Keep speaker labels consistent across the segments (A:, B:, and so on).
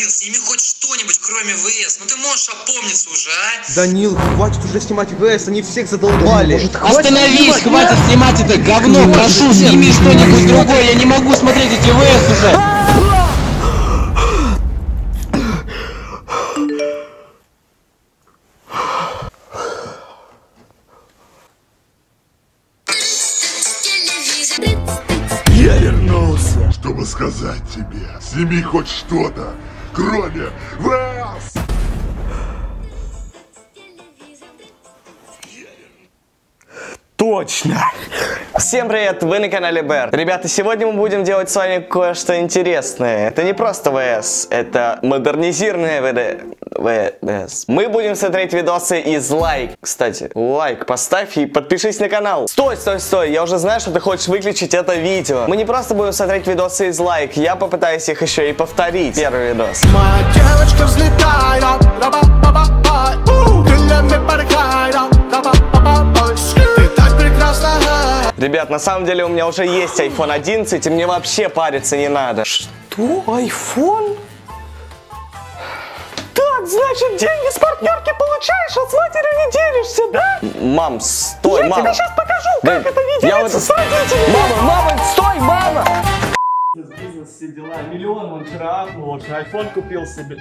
A: сними хоть что-нибудь, кроме ВС. Ну ты можешь опомниться уже, а?
B: Данил, хватит уже снимать ВС, они всех задолбали.
C: Может, остановись, хватит снимать это говно, прошу, сними что-нибудь другое, я не могу смотреть эти ВС уже.
D: Я вернулся, чтобы сказать тебе, сними хоть что-то, кроме вас!
E: Точно! Всем привет, вы на канале Бэр. Ребята, сегодня мы будем делать с вами кое-что интересное. Это не просто ВС, это модернизированное ВС. Мы будем смотреть видосы из лайк. Кстати, лайк поставь и подпишись на канал. Стой, стой, стой, я уже знаю, что ты хочешь выключить это видео. Мы не просто будем смотреть видосы из лайк, я попытаюсь их еще и повторить. Первый видос.
F: Моя девочка взлетает, крыльями порхает, ты так прекрасна.
E: Ребят, на самом деле у меня уже есть iPhone 11, и мне вообще париться не надо. Что? iPhone? Так, значит, деньги с партнерки получаешь, а с матерью не делишься, да? Мам, стой, мама. Я тебе сейчас покажу, как это не делится с родителями. Мама, стой, мама!
G: Бизнес, все дела. Миллион он вчера апнул, вообще айфон купил себе.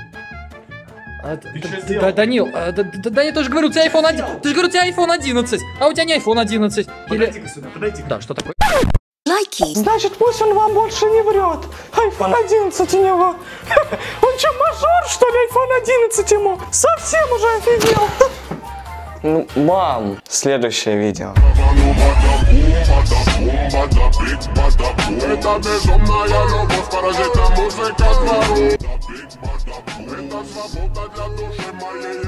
H: Данил, Данил, ты же говорю, у тебя iPhone 11. Ты же говорю, у тебя iPhone 11, а у тебя не iPhone 11.
G: Подойди-ка сюда, подойди-ка.
H: Да, что такое?
E: Значит, пусть он вам больше не врет. iPhone 11 у него. Он что, мажор, что ли, iPhone 11 ему? Совсем уже офигел. Ну, мам, следующее видео.
D: Это безумная любовь, паразита музыка двору. Это свобода для души моей.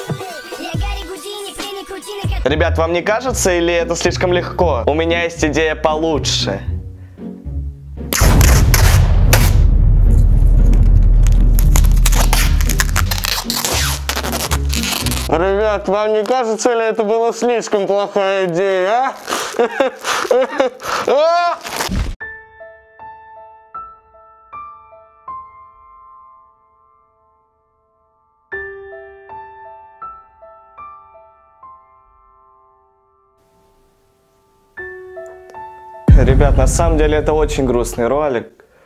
E: Ребят, вам не кажется, или это слишком легко? У меня есть идея получше. Ребят, вам не кажется, ли это была слишком плохая идея, а? Ребят, на самом деле это очень грустный ролик.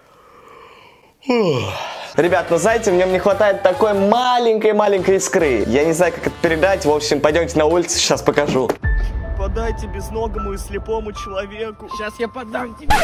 E: Ребят, ну знаете, в нем не хватает такой маленькой искры. Я не знаю, как это передать. В общем, пойдемте на улицу, сейчас покажу. Подайте безногому и слепому человеку.
H: Сейчас я подам тебе.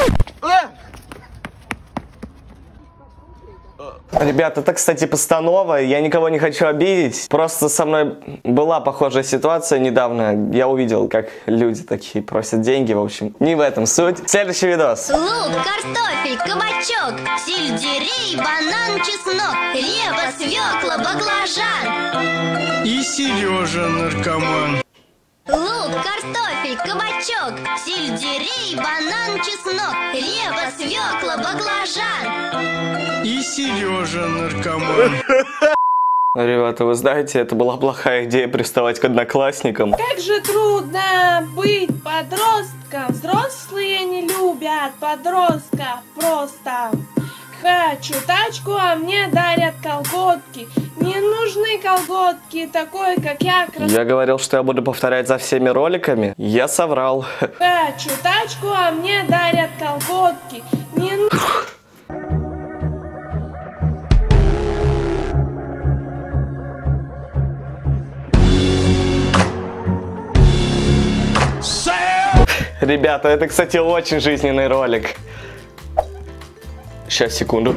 E: Ребят, это, кстати, постанова. Я никого не хочу обидеть. Просто со мной была похожая ситуация недавно. Я увидел, как люди такие просят деньги. В общем, не в этом суть. Следующий видос.
I: Лук, картофель, кабачок, сельдерей, банан, чеснок, репа, свекла, баклажан.
F: И Сережа наркоман.
I: Лук, картофель, кабачок, сельдерей, банан, чеснок, репа, свекла, баклажан.
F: И Сережа наркоман.
E: Ребята, вы знаете, это была плохая идея приставать к одноклассникам.
J: Как же трудно быть подростком. Взрослые не любят подростка. Просто хочу тачку, а мне дарят колготки. Не нужны колготки, такой как я.
E: Я говорил, что я буду повторять за всеми роликами. Я соврал.
J: Хочу тачку, а мне дарят колготки. Не
E: Ребята, это, кстати, очень жизненный ролик. Сейчас, секунду.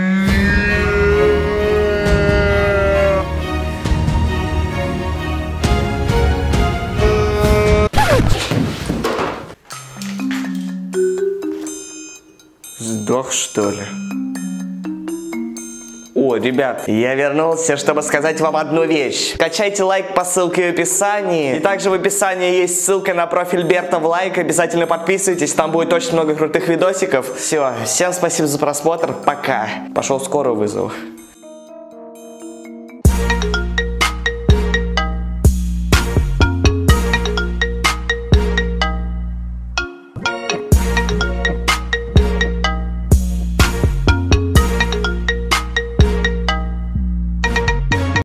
E: Сдох, что ли? О, ребят, я вернулся, чтобы сказать вам одну вещь. Качайте лайк по ссылке в описании. И также в описании есть ссылка на профиль Берта в лайк. Обязательно подписывайтесь, там будет очень много крутых видосиков. Все, всем спасибо за просмотр, пока. Пошел скорую вызову.